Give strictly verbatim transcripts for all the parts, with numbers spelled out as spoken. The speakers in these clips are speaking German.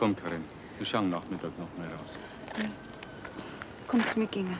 Komm, Karin, wir schauen Nachmittag noch mal raus. Ja. Kommt's mitgehen.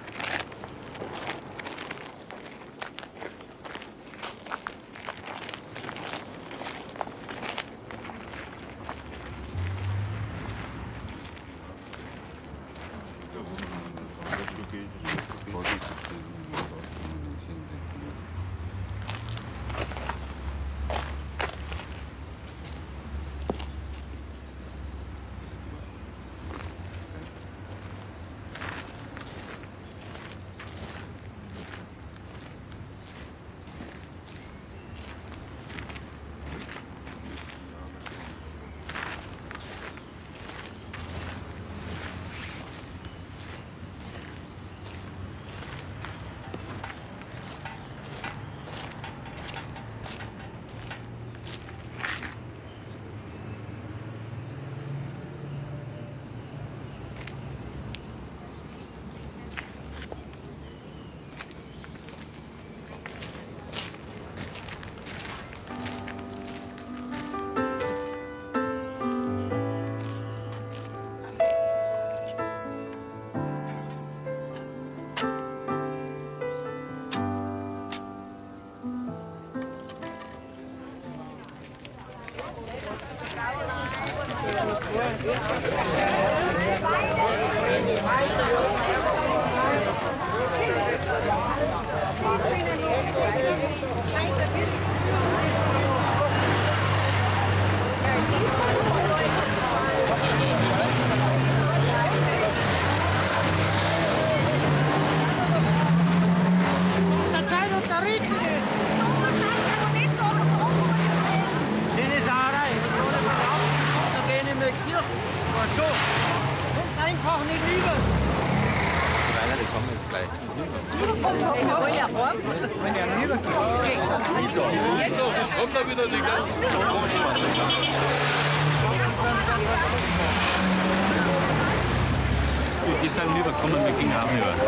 Die sagen lieber kommen, wir gehen auch lieber.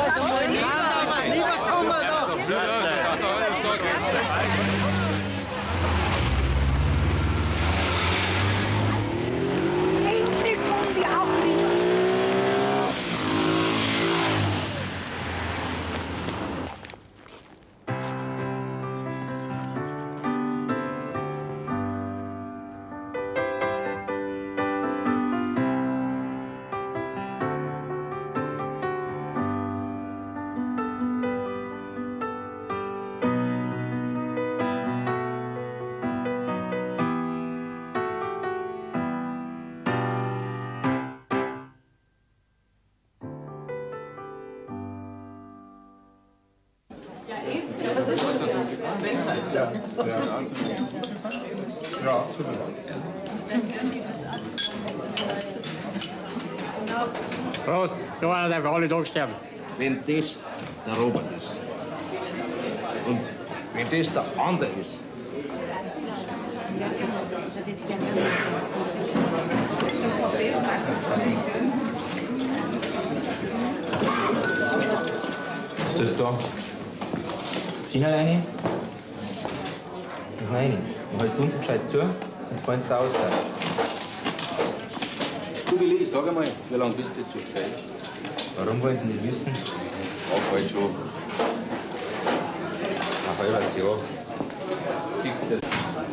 Lieber kommen doch! Endlich kommen wir auch lieber! Ja. Prost, so einer darf alle Tage sterben. Wenn das der Robert ist und wenn das der andere ist, was ist das da? Ziehen wir rein? Das rein. Dann hältst du unten gescheit zu und fallen da raus. Du Willi, sag einmal, wie lange bist du jetzt schon gesehen? Warum wollen Sie das wissen? Jetzt sag halt schon. Ein halbes Jahr. Siehst du das?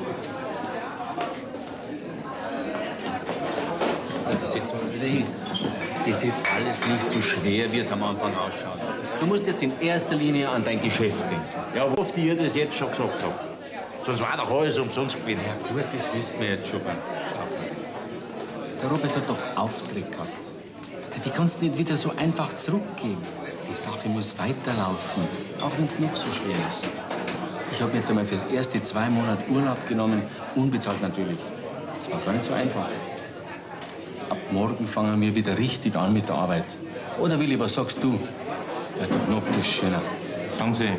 Jetzt setzen wir uns wieder hin. Das ist alles nicht so schwer, wie es am Anfang ausschaut. Du musst jetzt in erster Linie an dein Geschäft denken. ja, wie oft ich das jetzt schon gesagt habe. Sonst war doch alles umsonst gewesen. Ja gut, das wissen wir jetzt schon. Schau. Der Robert hat doch Auftritt gehabt. Die kannst du nicht wieder so einfach zurückgeben. Die Sache muss weiterlaufen, auch wenn es noch so schwer ist. Ich habe jetzt einmal fürs erste zwei Monate Urlaub genommen, unbezahlt natürlich. Das war gar nicht so einfach. Ab morgen fangen wir wieder richtig an mit der Arbeit. Oder Willi, was sagst du? Ja, der Knopf ist schöner. Sagen Sie,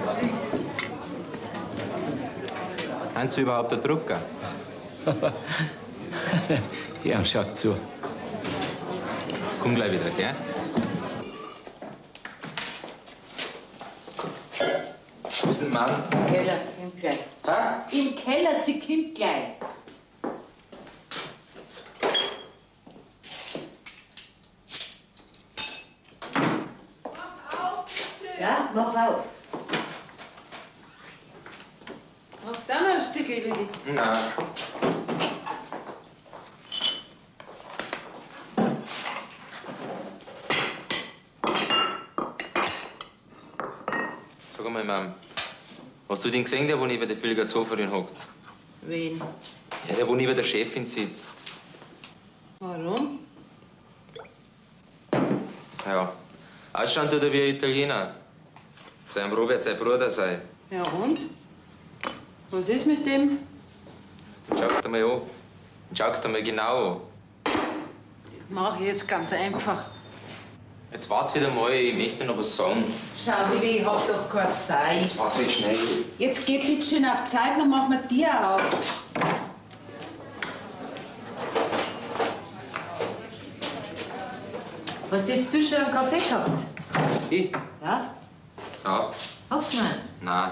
haben Sie überhaupt einen Drucker? Ja, schaut zu. Komm gleich wieder, gell? Wo ist denn Mann? Im Keller, kommt gleich. Hä? Im Keller, sie kommt gleich. Ja, mach auf. Magst du auch noch ein Stückchen, Willi? Nein. Sag einmal, Mom, hast du den gesehen, der wo neben der Filgertshoferin hockt? Wen? Ja, der wo neben der Chefin sitzt. Warum? Ja, ausschauen tut er wie ein Italiener. Sein Robert sein Bruder sei. Ja und? Was ist mit dem? Den schaust du mal an. Den schaust du mal genau an. Das mache ich jetzt ganz einfach. Jetzt wart wieder mal, ich möchte noch was sagen. Schau, Willi, ich hab doch keine Zeit. Jetzt wart wieder schnell. Jetzt geh bitte schön auf Zeit, dann machen wir dir auf. Hast jetzt du schon einen Kaffee gehabt? Ich? Ja? Ja. Hoffmann. Nein.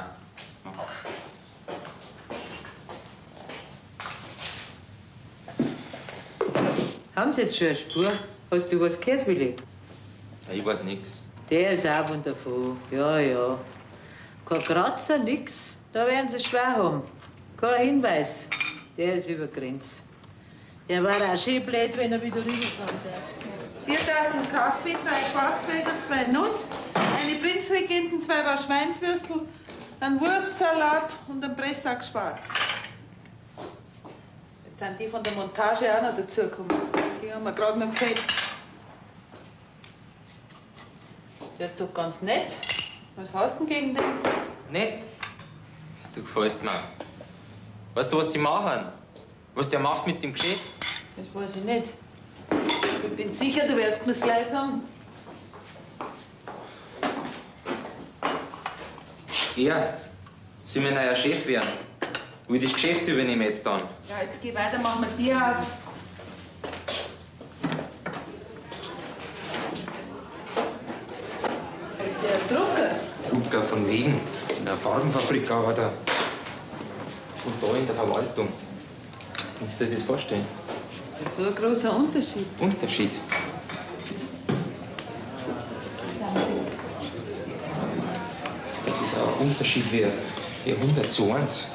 Haben Sie jetzt schon eine Spur? Hast du was gehört, Willi? Ja, ich weiß nix. Der ist auch von davon. Ja, ja. Kein Kratzer, nix. Da werden Sie es schwer haben. Kein Hinweis. Der ist über Grenz. Der war auch schön blöd, wenn er wieder rüberkommt. viertausend Kaffee, drei Schwarzwälder, zwei Nuss, eine Prinzregenten, zwei Bar Schweinswürstel, ein Wurstsalat und ein Pressack Schwarz. Jetzt sind die von der Montage auch noch dazugekommen. Die haben mir gerade noch gefällt. Der ist doch ganz nett. Was hast du denn gegen den? Nett? Du gefällst mir. Weißt du, was die machen? Was der macht mit dem Geschäft? Das weiß ich nicht. Ich bin sicher, du wirst mir's gleich sagen. Er soll mein neuer Chef werden. Will das Geschäft übernehmen jetzt dann? Ja, jetzt geh weiter, machen wir dir auf. Ist der Drucker? Drucker von wegen. In der Farbenfabrik arbeitet er. Und da in der Verwaltung. Kannst du dir das vorstellen? Das ist so ein großer Unterschied. Unterschied? Das ist auch ein Unterschied wie, wie hundert zu eins.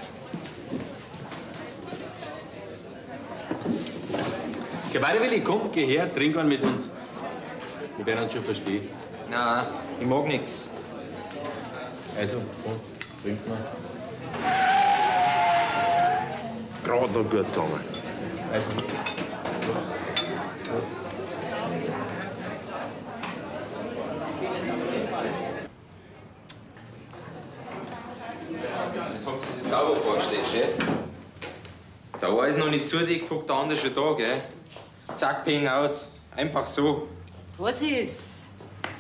Geh weiter, Willi, komm, geh her, trink einen mit uns. Wir werden uns schon verstehen. Nein, ich mag nichts. Also, komm, trink mal. Gerade noch gut gegangen. Also. Das hat sie sich sauber vorgestellt, gell? Der eine ist noch nicht zudeckt, hockt der andere schon da, gell? Zack, peng aus. Einfach so. Was ist?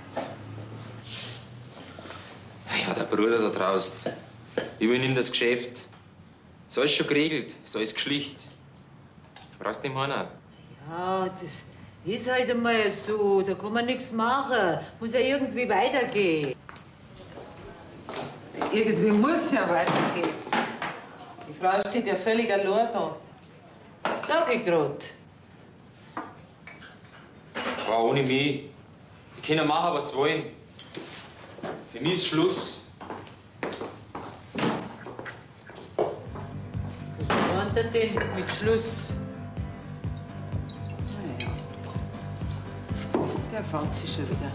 Ja, der Bruder da draußen. Ich will in das Geschäft. Ist alles schon geregelt, ist alles geschlicht. Brauchst nicht meiner. Ja, das ist halt einmal so. Da kann man nichts machen. Muss ja irgendwie weitergehen. Irgendwie muss ja weitergehen. Die Frau steht ja völlig allein da. Sag ich grad. Frau, ohne mich. Die können machen, was sie wollen. Für mich ist Schluss. Was meint er denn mit Schluss? Naja. Der fängt sich schon wieder.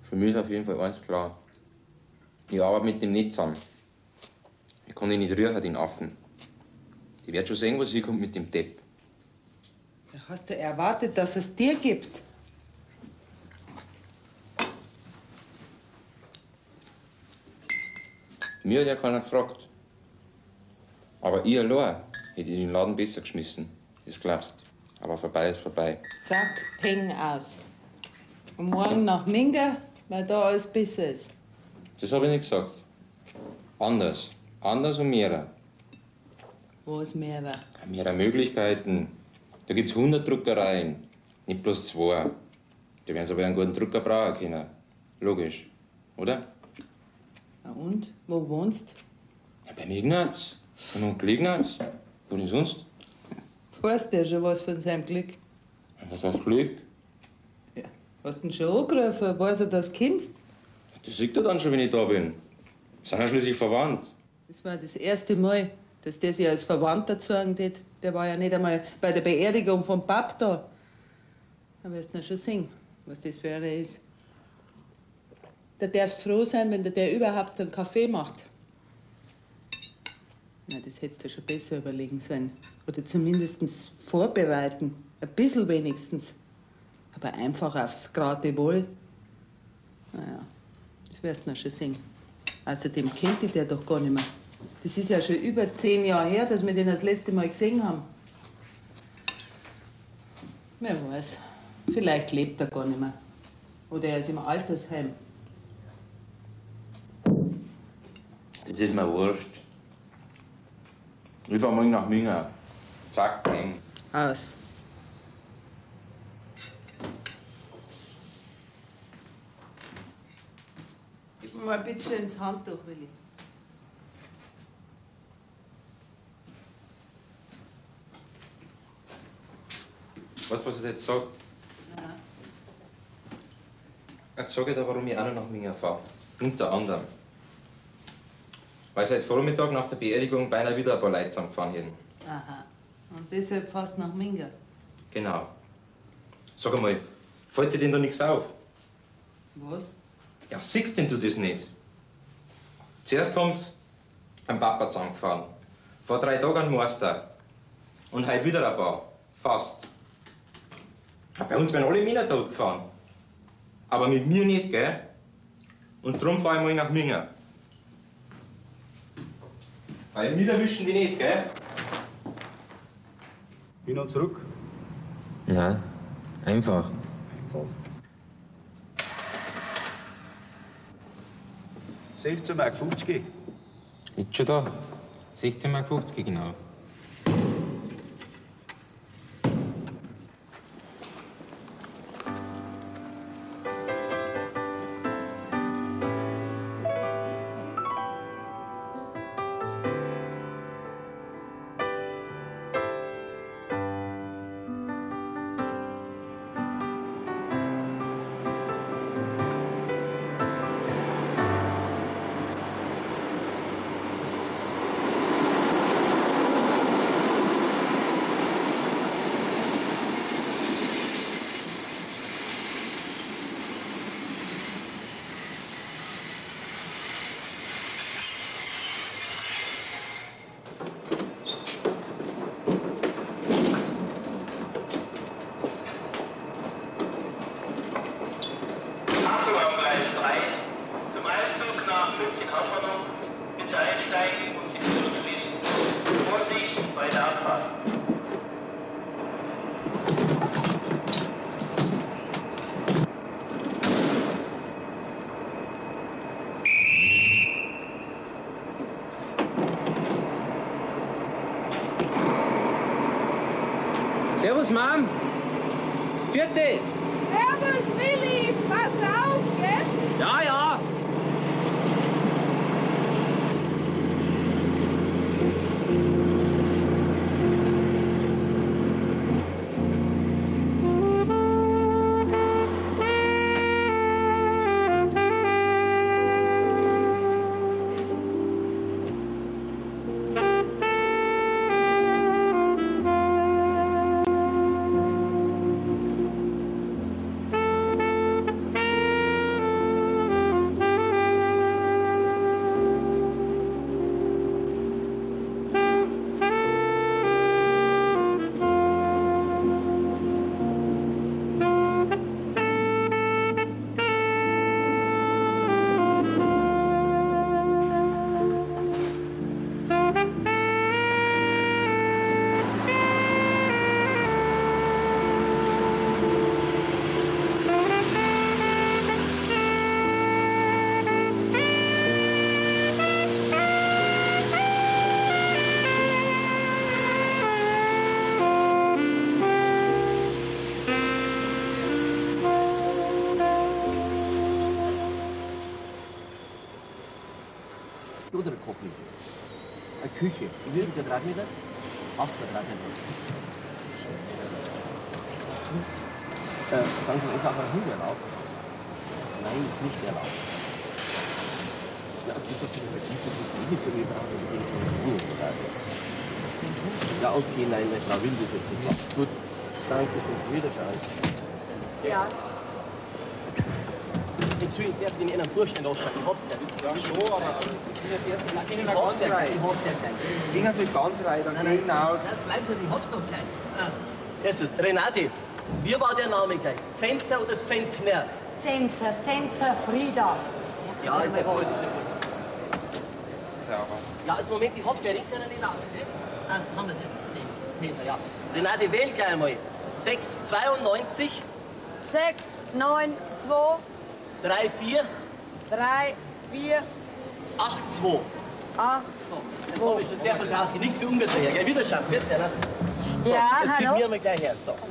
Für mich ist auf jeden Fall eins klar. Ich arbeite mit dem nicht zusammen. Ich kann ihn nicht rühren, den Affen. Die wird schon sehen, was hinkommt mit dem Depp. Hast du erwartet, dass es dir gibt? Mir hat ja keiner gefragt. Aber ich allein hätte den Laden besser geschmissen. Das glaubst du. Aber vorbei ist vorbei. Zack, peng aus. Und morgen nach Minga, weil da alles besser ist. Das habe ich nicht gesagt. Anders. Anders und mehrer. Wo ist mehrer? Mehrer Möglichkeiten. Da gibt's hundert Druckereien. Nicht bloß zwei. Da werden sie aber einen guten Drucker brauchen können. Logisch. Oder? Na und? Wo wohnst Ja, beim Ignaz. Beim Onkel Ignaz. Wo denn sonst? du? Weißt ja schon was von seinem Glück. Was heißt Glück? Ja. Hast du ihn schon angerufen? Weiß er, dass du kommst? Das sieht er dann schon, wenn ich da bin. Wir sind ja schließlich verwandt. Das war das erste Mal, dass der sich als Verwandter zeigen hat. Der war ja nicht einmal bei der Beerdigung vom Pap da. Da wirst du noch schon sehen, was das für einer ist. Da darfst du froh sein, wenn der, der überhaupt einen Kaffee macht. Na, das hättest du schon besser überlegen sollen. Oder zumindest vorbereiten. Ein bisschen wenigstens. Aber einfach aufs Geratewohl. Naja, das wirst du noch schon sehen. Außerdem kennt ich der doch gar nicht mehr. Das ist ja schon über zehn Jahre her, dass wir den das letzte Mal gesehen haben. Wer weiß, vielleicht lebt er gar nicht mehr. Oder er ist im Altersheim. Das ist mir wurscht. Ich fahr morgen nach Minga. Zack, bang. Aus. Gib mir mal bitte ins Handtuch, Willi. Weißt du, was ich jetzt sag? Nein. Jetzt sag ich dir, warum ich auch noch nach Minga fahre. Unter anderem. Weil seit Vormittag nach der Beerdigung beinahe wieder ein paar Leute zusammengefahren hätten. Aha. Und deshalb fast nach Minga. Genau. Sag einmal, fällt dir denn da nichts auf? Was? Ja, siehst denn du das nicht? Zuerst haben sie einen Papa zusammengefahren. Vor drei Tagen einen Meister. Und heute wieder ein paar. Fast. Ja, bei uns werden alle Männer tot gefahren. Aber mit mir nicht, gell? Und drum fahr ich mal nach Minga. Weil wir erwischen die nicht, gell? Hin und zurück. Nein, einfach. Einfach. sechzehn Mark fünfzig. Liegt schon da. sechzehn Mark fünfzig, genau. Servus, Mom. Vierte. Servus, Willi. Pass auf, gell? Ja, ja. oder eine Kochküche? Eine Küche. Wie viel Quadratmeter? Acht Quadratmeter. Äh, sagen Sie mir, ist auch ein Hund erlaubt? Nein, ist nicht erlaubt. Ja, das ist so viel nicht so viel Ja, okay, nein, meine Frau will das jetzt nicht. Ist gut. Danke fürs Wiederschauen. Ja. Entschuldigung, ich darf den in einem Burschen losschauen. Ich hab's ja. Ja, schon, aber ich bin ganz rein. Ich hab's ja gleich. Gehen Sie ganz rein, dann gehen hinaus. Bleib für die hab's doch gleich. Ah. Erstens, Renate, wie war der Name gleich? Zentner oder Zentner? Zentner, Zentner Frieda. Ja, ist ja gut. Ja, jetzt Moment, ich hab gleich nichts an den Namen. Ah, haben wir es ja. Zentner, ja. Renate, wähl gleich einmal. sechs zweiundneunzig. sechs, neun, zwei. drei vier. drei, vier. acht zwei. acht, zwei. So, das ist schon der Vertrag. Nichts für ungefähr her. Gell? Wiederschauen, bitte. Ne? So, ja, jetzt hallo. gib mir mal gleich her. So.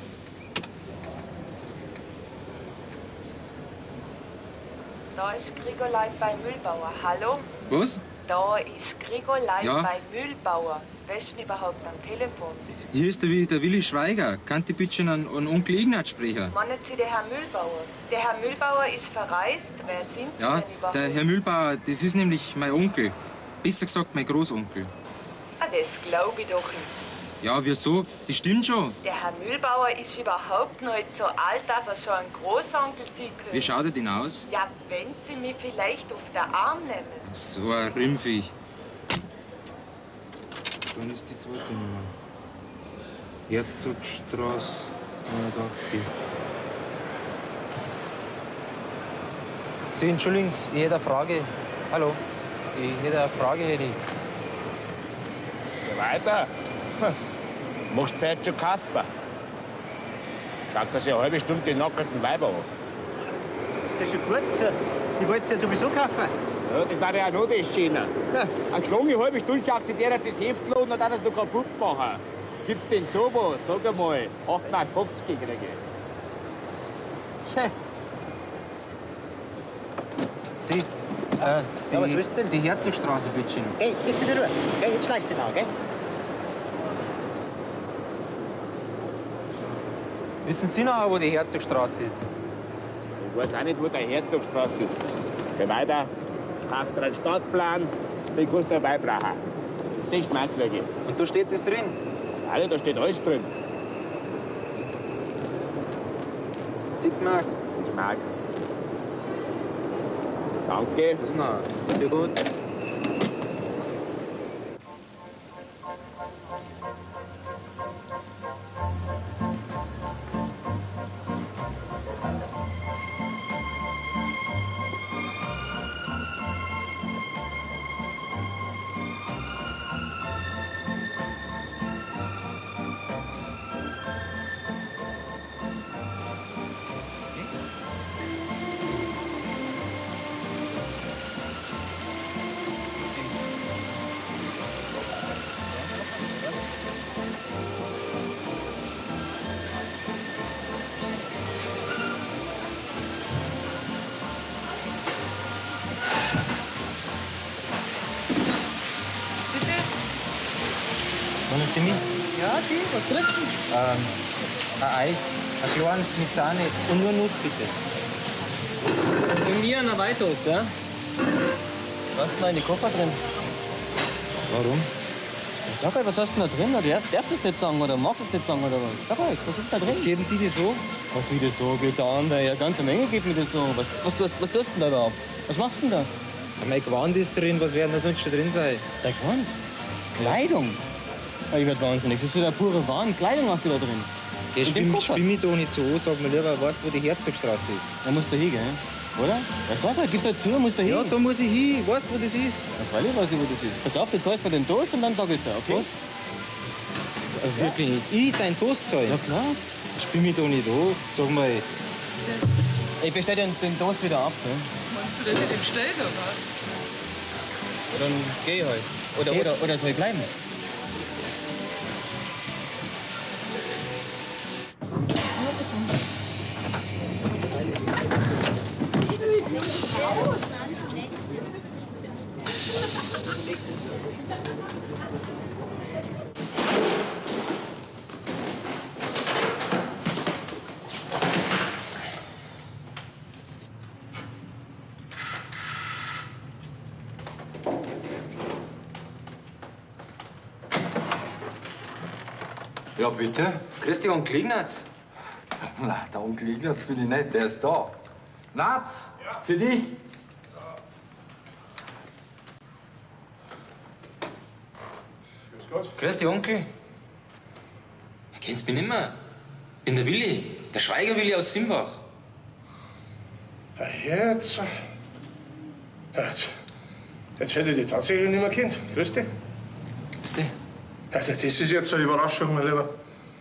Da ist Grigolei bei Mühlbauer. Hallo? Was? Da ist Grigolei Ja? bei Mühlbauer. Wer ist denn überhaupt am Telefon? Hier ist der, Wi- der Willi Schweiger. Kann die bitte einen, einen Onkel Ignaz sprechen? Meinen Sie den Herr Mühlbauer? Der Herr Mühlbauer ist verreist. Wer sind Sie Ja, denn überhaupt? der Herr Mühlbauer, das ist nämlich mein Onkel. Besser gesagt, mein Großonkel. Ah, das glaube ich doch nicht. Ja, wieso? Das stimmt schon. Der Herr Mühlbauer ist überhaupt noch nicht so alt, dass er schon einen Großonkel sein könnte. Wie schaut er denn aus? Ja, wenn Sie mich vielleicht auf den Arm nehmen. So ein Rümpfig. Dann ist die zweite Nummer. Herzogstraße neunundachtzig. Sie, entschuldigen Sie, ich hätte eine Frage. Hallo? Ich hätte eine Frage, hätte ich. Geh weiter. Hm. Machst du heute schon Kaffee? Schaut das ja eine halbe Stunde die nackerten Weiber an. Das ist ja schon gut. Ich wollte es ja sowieso kaufen. Ja, das war ja auch noch das Schöne. Eine geschlagene halbe Stunde schaut sich der jetzt das Heft an und dann das noch kaputt machen. Gibt's denn sowas? Sag einmal, acht Mark fünfzig kriege Tja. Sie, äh, die, Ja, was willst du denn? die Herzogstraße, bitte schön. Hey, jetzt ist er Ruhe. Gell, jetzt schleichst du den an, gell? Wissen Sie noch, wo die Herzogstraße ist? Ich weiß auch nicht, wo der Herzogstraße ist. Geh weiter, kaufst dir einen Stadtplan, den kannst du dabei brauchen. Sechs Mark kriege. Und da steht das drin? Alle, da steht alles drin. Sechs Mark. Sechs Mark. Danke. Das ist noch. Ja, gut. Wollen Sie mit? Ja, die, was kriegst du? Ähm, ein Eis, ein kleines mit Sahne und nur Nuss, bitte. Und mir eine Weitost, ja? Was ist denn da in die Koffer drin? Warum? Sag halt, was hast du denn da drin? Oder darf, darf das nicht sagen oder magst du es nicht sagen oder was? Sag halt, was ist da drin? Was geben die dir so? Was wie das so? Geht da an, ja, ganze Menge gibt mir das so. Was, was, was, was tust du denn da überhaupt? Was machst du denn da? Ja, mein Gewand ist drin, was werden da sonst schon drin sein? Dein Gewand? Kleidung? Ja, ich werd wahnsinnig. Das ist ja pure Wahn. Kleidung hast du da drin. Ja, spiel, spiel mich doch nicht so an, sag mir lieber, weißt du, wo die Herzogstraße ist? Da musst du hin, gell? Oder? Ja, sag halt, gib's halt zu, musst du hin. Ja, da muss ich hin. Weißt du, wo das ist? Ja, freilich weiß ich, wo das ist. Pass auf, du zahlst mir den Toast und dann sag ich's dir, okay? Was? Ja, wirklich nicht? Ich dein Toast zahlen? Ja, klar. Spiel mich doch nicht an. Sag mal. Ich bestell den, den Toast wieder ab, gell? Meinst du, der hätte ihn bestellt, oder? Ja, dann geh ich halt. Oder, oder, oder soll ich bleiben? Ja, bitte? Grüß dich, Onkel Ignaz. Nein, der Onkel Ignaz bin ich nicht, der ist da. Natz, ja. Für dich. Grüß Gott. Grüß dich, Onkel. Kennst mich nicht mehr? Ich bin der Willi, der Schweiger-Willi aus Simbach. Ja, jetzt, jetzt. Jetzt hätte ich dich tatsächlich nicht mehr kennt. Grüß dich. Grüß dich. Also, das ist jetzt eine Überraschung, mein Lieber.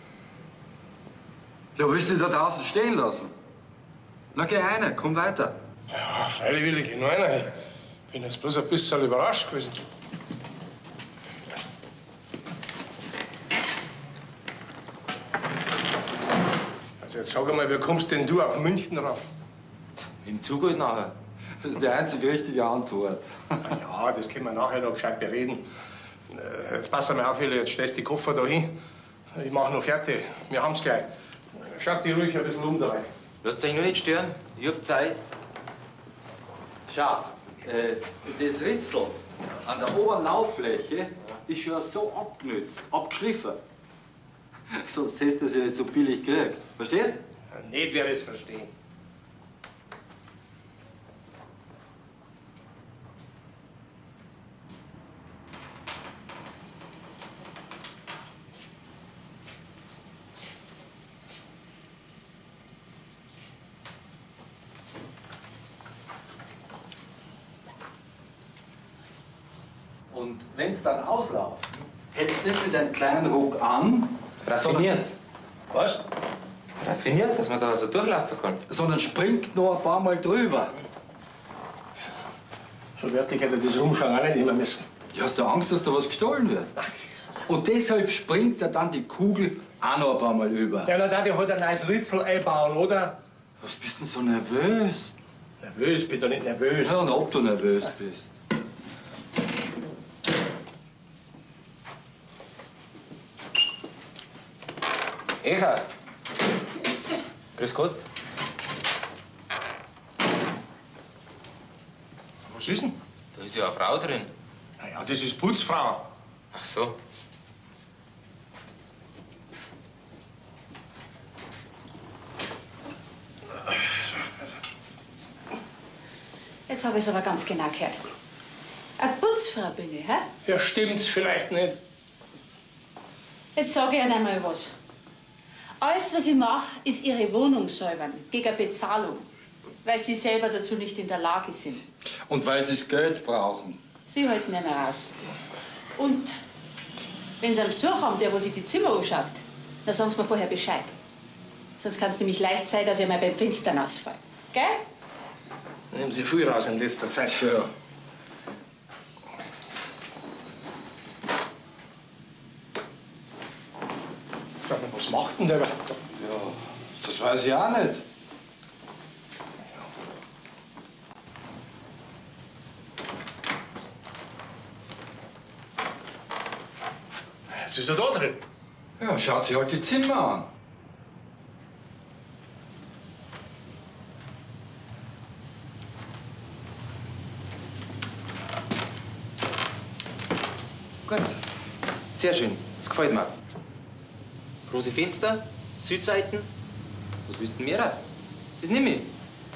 Ja, willst du dich da draußen stehen lassen? Na, geh rein, komm weiter. Ja, freilich will ich noch einer. Ich bin jetzt bloß ein bisschen überrascht gewesen. Also, jetzt sag einmal, wie kommst denn du auf München rauf? Im Zug halt nachher. Das ist die einzige richtige Antwort. Na ja, das können wir nachher noch gescheit bereden. Jetzt pass mal auf, Willi, jetzt stellst du die Koffer da hin. Ich mach noch fertig. Wir haben's gleich. Schaut dich ruhig ein bisschen um dabei. Lasst euch nur nicht stören. Ich hab Zeit. Schaut, äh, das Ritzel an der oberen Lauffläche ist schon so abgenützt, abgeschliffen. Sonst hättest du es ja nicht so billig gekriegt. Verstehst? Ja, nicht, wer es verstehen. Und wenn es dann ausläuft, hältst du nicht mit einem kleinen Ruck an. Raffiniert. Was? Raffiniert, dass man da so durchlaufen kann. Sondern springt noch ein paar Mal drüber. So wertig hätte das Rumschauen auch nicht nehmen müssen. Ja, hast du Angst, dass da was gestohlen wird? Und deshalb springt er dann die Kugel auch noch ein paar Mal über. Ja, na, da die halt ein neues Ritzel einbauen, oder? Was bist denn so nervös? Nervös? Bin doch nicht nervös. Ja, und ob du nervös bist. Echa. Grüß Gott. Was ist denn? Da ist ja eine Frau drin. Na ja, das ist Putzfrau. Ach so. Jetzt habe ich es aber ganz genau gehört. Eine Putzfrau bin ich, hä? Ja, stimmt's vielleicht nicht. Jetzt sage ich Ihnen einmal was. Alles, was ich mache, ist Ihre Wohnung säubern, gegen Bezahlung, weil Sie selber dazu nicht in der Lage sind. Und weil sie das Geld brauchen. Sie halten nicht mehr aus. Und wenn Sie einen Besuch haben, der wo sich die Zimmer anschaut, dann sagen Sie mir vorher Bescheid. Sonst kann es nämlich leicht sein, dass ich mal beim Fenster ausfallen. Gell? Nehmen Sie viel raus in letzter Zeit. Ja. Was macht denn der überhaupt? Ja, das weiß ich auch nicht. Jetzt ist er da drin. Ja, schaut sich halt die Zimmer an. Gut. Sehr schön. Das gefällt mir. Große Fenster, Südseiten. Was willst du denn mehr? Das nehme ich.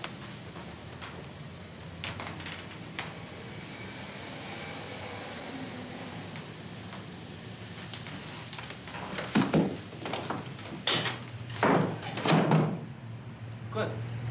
Gut.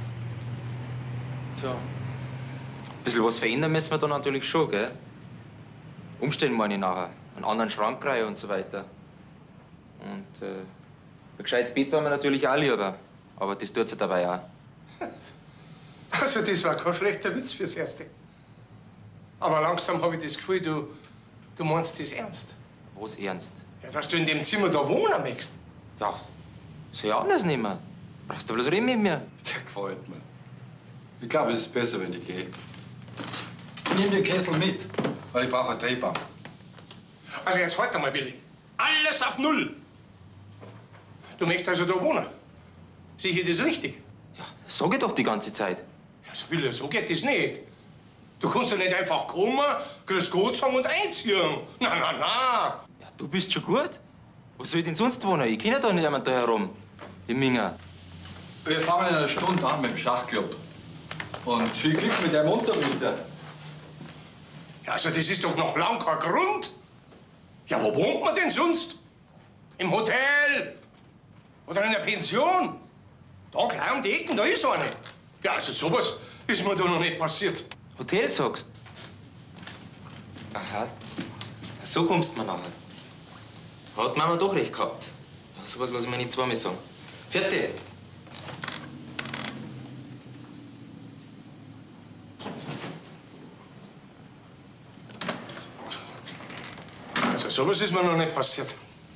Tja. Ein bisschen was verändern müssen wir da natürlich schon, gell? Umstellen meine ich nachher. Einen anderen Schrank rein und so weiter. Und äh, ein gescheites Bett war mir natürlich auch lieber. Aber das tut sie dabei auch. Also, das war kein schlechter Witz fürs Erste. Aber langsam habe ich das Gefühl, du, du meinst das ernst. Was ernst? Ja, dass du in dem Zimmer da wohnen möchtest. Ja, soll ich anders nehmen. Brauchst du bloß reden mit mir? Der gefällt mir. Ich glaube, es ist besser, wenn ich gehe. Ich nehme den Kessel mit, weil ich brauche eine Drehbank. Also jetzt halt einmal, Willi. Alles auf Null. Du möchtest also da wohnen. Sehe ich das richtig? Ja, sag ich doch die ganze Zeit. Also Willi, so geht das nicht. Du kannst doch nicht einfach kommen, grüß Gott sagen und einziehen. Na, na, na. Ja, du bist schon gut. Wo soll ich denn sonst wohnen? Ich kenne doch niemanden da herum. Im Minger. Wir fangen in einer Stunde an mit dem Schachclub. Und viel Glück mit deinem Untermieter. Ja, also das ist doch noch lang kein Grund. Ja, wo wohnt man denn sonst? Im Hotel? Oder in einer Pension? Da gleich um die Ecken, da ist eine. Ja, also sowas ist mir da noch nicht passiert. Hotel sagst? Aha. So kommst du mir nachher. Hat Mama doch recht gehabt. Ja, sowas lass ich mir nicht zweimal sagen. Fertig. Also sowas ist mir noch nicht passiert.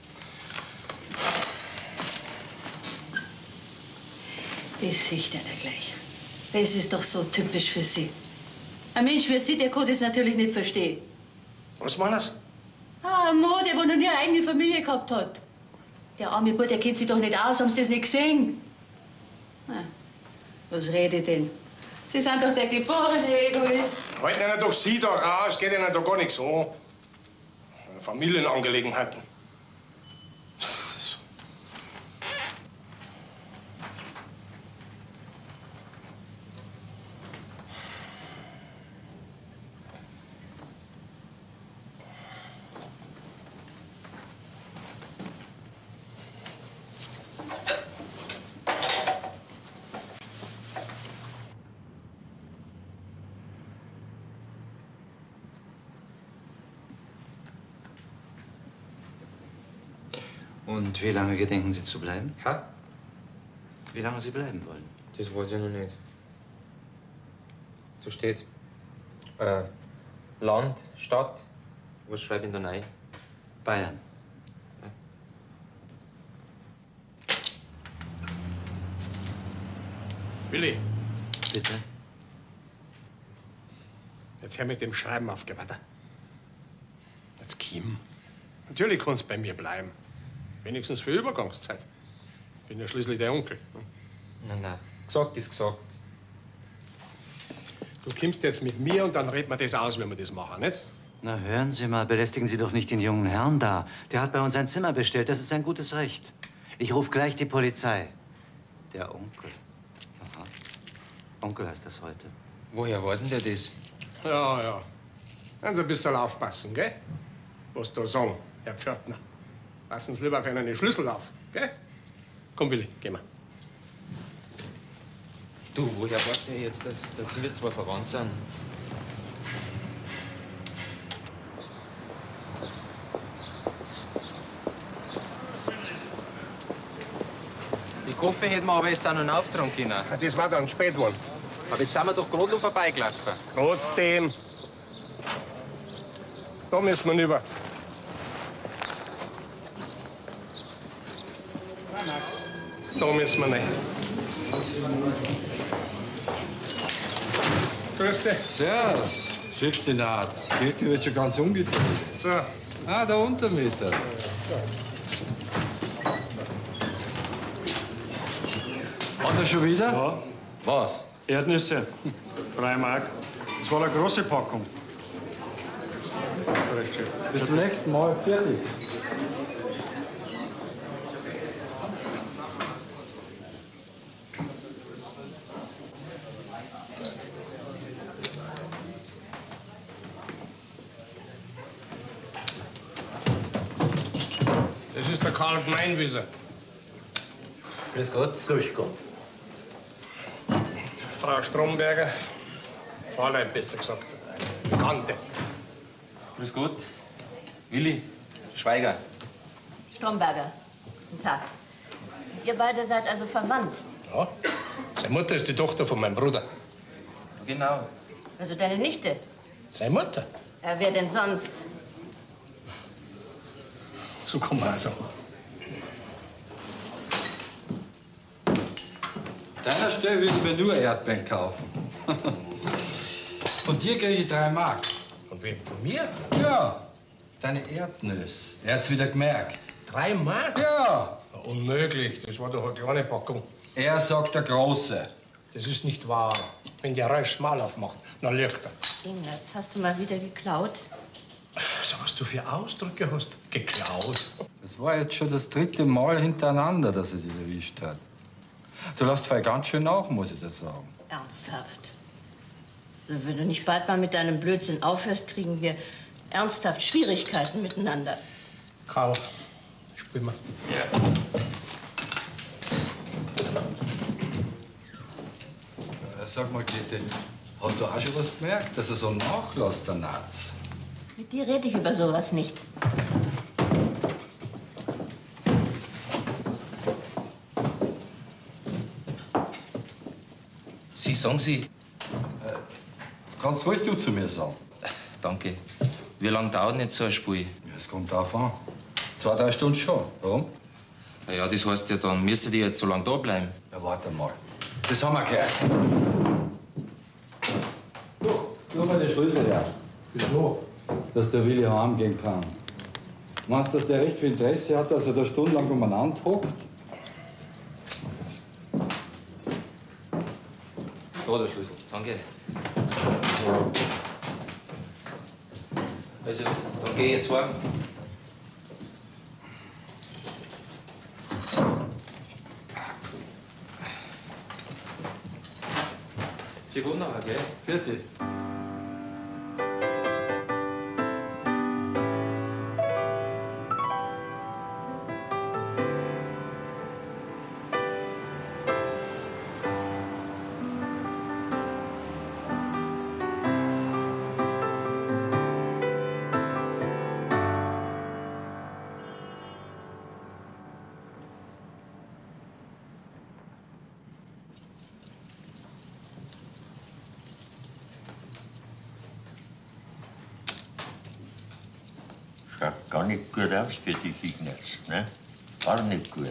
Das sieht er da gleich. Das ist doch so typisch für Sie. Ein Mensch wie Sie, der kann das natürlich nicht verstehen. Was meinst du? Ah, ein Mann, der noch nie eine eigene Familie gehabt hat. Der arme Bub, der kennt sich doch nicht aus, haben Sie das nicht gesehen? Na, was rede ich denn? Sie sind doch der geborene Egoist. Halten Ihnen doch Sie da raus, geht Ihnen da gar nichts an. Familienangelegenheiten. Und wie lange gedenken Sie zu bleiben? Hä? Wie lange Sie bleiben wollen? Das weiß ich noch nicht. Da steht äh, Land, Stadt. Was schreibe ich da rein? Bayern. Ja. Willi. Bitte? Jetzt hör mit dem Schreiben auf, geh weiter. Jetzt Kim. Natürlich kannst du bei mir bleiben. Wenigstens für Übergangszeit. Ich bin ja schließlich der Onkel. Nein, nein. Gesagt ist gesagt. Du kommst jetzt mit mir und dann reden wir das aus, wie wir das machen, nicht? Na, hören Sie mal, belästigen Sie doch nicht den jungen Herrn da. Der hat bei uns ein Zimmer bestellt, das ist sein gutes Recht. Ich rufe gleich die Polizei. Der Onkel. Aha. Onkel heißt das heute. Woher weiß denn der das? Ja, ja. Wenn Sie ein bisschen aufpassen, gell? Was da sagen, Herr Pförtner. Passen Sie lieber auf einen Schlüssel auf, gell? Komm, Willi, gehen wir. Du, woher weißt du jetzt, dass, dass wir zwei verwandt sind? Die Kaffee hätten wir aber jetzt auch noch auftragen können. Das war dann spät geworden. Aber jetzt sind wir doch gerade noch vorbeigelaufen. Trotzdem. Da müssen wir rüber. Da müssen wir nicht. Grüß dich. Servus. Schickst den Arzt. Kirche wird schon ganz umgedreht. So. Ah, der Untermieter. Hat er schon wieder? Ja. Was? Erdnüsse. Drei Mark. Das war eine große Packung. Bis zum nächsten Mal. Fertig. Das ist der Karl Gmeinwieser. Grüß Gott. Grüß Gott. Frau Stromberger. Fräulein, besser gesagt. Tante. Grüß Gott. Willi. Schweiger. Stromberger. Guten Tag. Ihr beide seid also verwandt. Ja. Seine Mutter ist die Tochter von meinem Bruder. Genau. Also deine Nichte. Seine Mutter? Ja, wer denn sonst? So kann man auch sagen. Deiner Stelle würde ich mir nur Erdbeeren kaufen. Von dir kriege ich drei Mark. Von wem? Von mir? Ja. deine Erdnüsse. Er hat's wieder gemerkt. Drei Mark? Ja. Na, unmöglich, das war doch eine kleine Packung. Er sagt der Große. Das ist nicht wahr. Wenn der Reis schmal aufmacht, dann lügt er. Ignaz, hast du mal wieder geklaut? So, was du für Ausdrücke hast. Geklaut. Das war jetzt schon das dritte Mal hintereinander, dass er dich erwischt hat. Du lässt voll ganz schön nach, muss ich dir sagen. Ernsthaft? Also, wenn du nicht bald mal mit deinem Blödsinn aufhörst, kriegen wir ernsthaft Schwierigkeiten miteinander. Karl, spiel mal. Ja. Sag mal, Käthe, hast du auch schon was gemerkt, dass er so nachlässt, der Naz? Mit dir rede ich über sowas nicht. Sie, sagen Sie. Äh, kannst ruhig du zu mir sagen. Danke. Wie lange dauert nicht so ein Spiel? Es kommt drauf an. Zwei, drei Stunden schon. Warum? Na ja, das heißt ja, dann müssen die jetzt so lange da bleiben. Ja, warte mal. Das haben wir gleich. Du, hol mal den Schlüssel her. Wieso? Dass der Willi heimgehen kann. Meinst du, dass der recht viel Interesse hat, dass er da stundenlang umeinander hockt? Da der Schlüssel. Danke. Also, dann geh ich jetzt heim. Vier Stunden nachher, gell? Vierte. Schaut gar nicht gut aus für dich, Ignaz, ne? Gar nicht gut.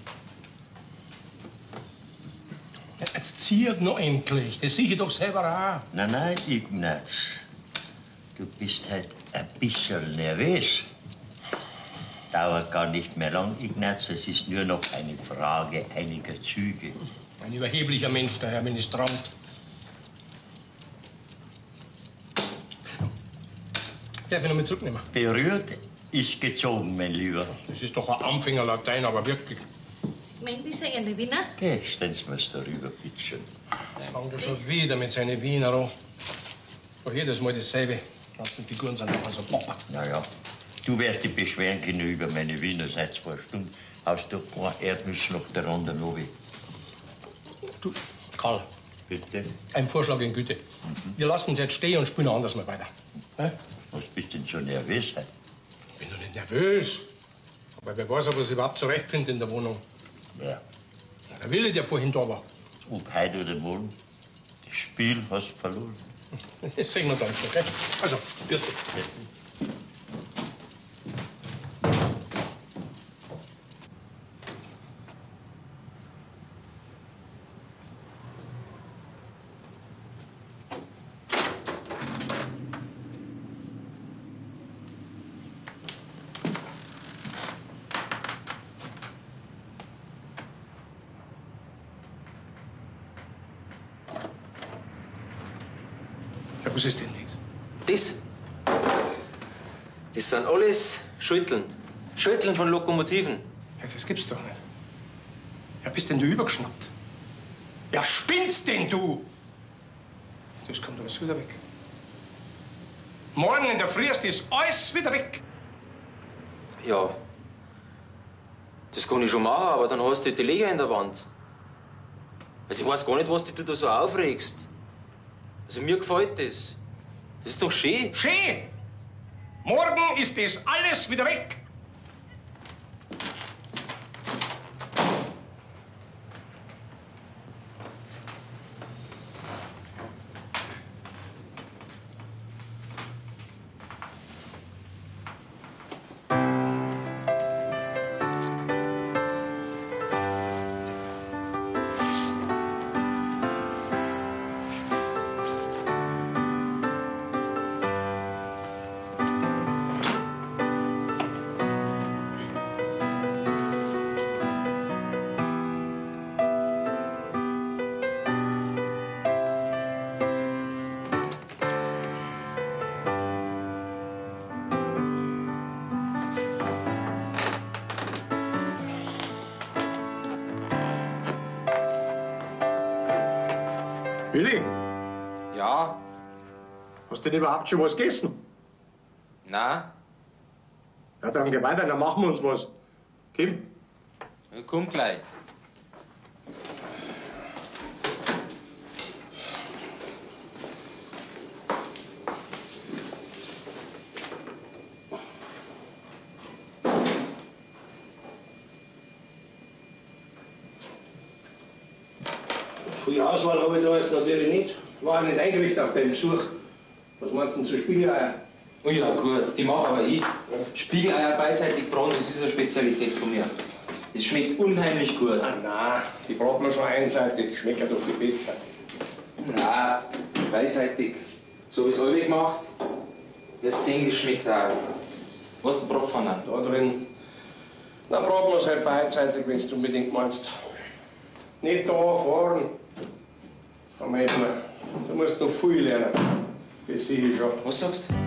Jetzt zieh noch endlich. Das sehe ich doch selber auch. Nein, nein, Ignaz. Du bist halt ein bisschen nervös. Dauert gar nicht mehr lang, Ignaz. Es ist nur noch eine Frage einiger Züge. Ein überheblicher Mensch, der Herr Ministrant. Darf ich noch mit zurücknehmen? Berührt ist gezogen, mein Lieber. Das ist doch ein Anfängerlatein, aber wirklich. Mein Wisser, eine Wiener? Geh, stell's mir's darüber, bitteschön. Jetzt fängt er schon wieder mit seinen Wiener an. Doch jedes Mal dasselbe. Die ganzen Figuren sind einfach so boppert. Na ja, du wirst dich beschweren können über meine Wiener seit zwei Stunden. Haust du ein Erdnuss nach der anderen runter. Du, Karl. Bitte? Ein Vorschlag in Güte. Mhm. Wir lassen es jetzt stehen und spielen anders mal weiter. Hä? Was bist denn so nervös? Halt? Ich bin doch nicht nervös. Aber wer weiß, ob er sich überhaupt zurechtfindet in der Wohnung. Ja. Der Wille, der vorhin da war. Ob heute oder morgen, das Spiel hast du verloren. Das sehen wir dann schon, gell? Also, bitte. Was ist denn das? Das? Das sind alles Schütteln. Schütteln von Lokomotiven. Ja, das gibt's doch nicht. Ja, bist denn du übergeschnappt? Ja, spinnst denn du? Das kommt alles wieder weg. Morgen in der Früh ist das alles wieder weg. Ja. Das kann ich schon machen, aber dann hast du die Leger in der Wand. Also ich weiß gar nicht, was dich da so aufregst. Also mir gefällt das. Das ist doch schön. Schön? Morgen ist das alles wieder weg. Willi, Ja? hast du denn überhaupt schon was gegessen? Na? Ja, dann geh weiter, dann machen wir uns was. Kim? Ja, komm gleich. Viel Auswahl habe ich da jetzt natürlich nicht. War ja nicht eingerichtet auf den Besuch. Was meinst du denn zu Spiegeleier? Oh ja, gut, die mache aber ich. Spiegeleier beidseitig braten, das ist eine Spezialität von mir. Das schmeckt unheimlich gut. Ah, nein, die braten wir schon einseitig. Schmeckt ja doch viel besser. Nein, beidseitig. So wie es alle gemacht. Wirst sehen, das schmeckt auch. Was ist denn Bratpfanne? Da drin. Dann braten wir es halt beidseitig, wenn du unbedingt meinst. Nicht da fahren. Komm, du musst noch viel lernen. Das sehe ich schon. Was sagst du?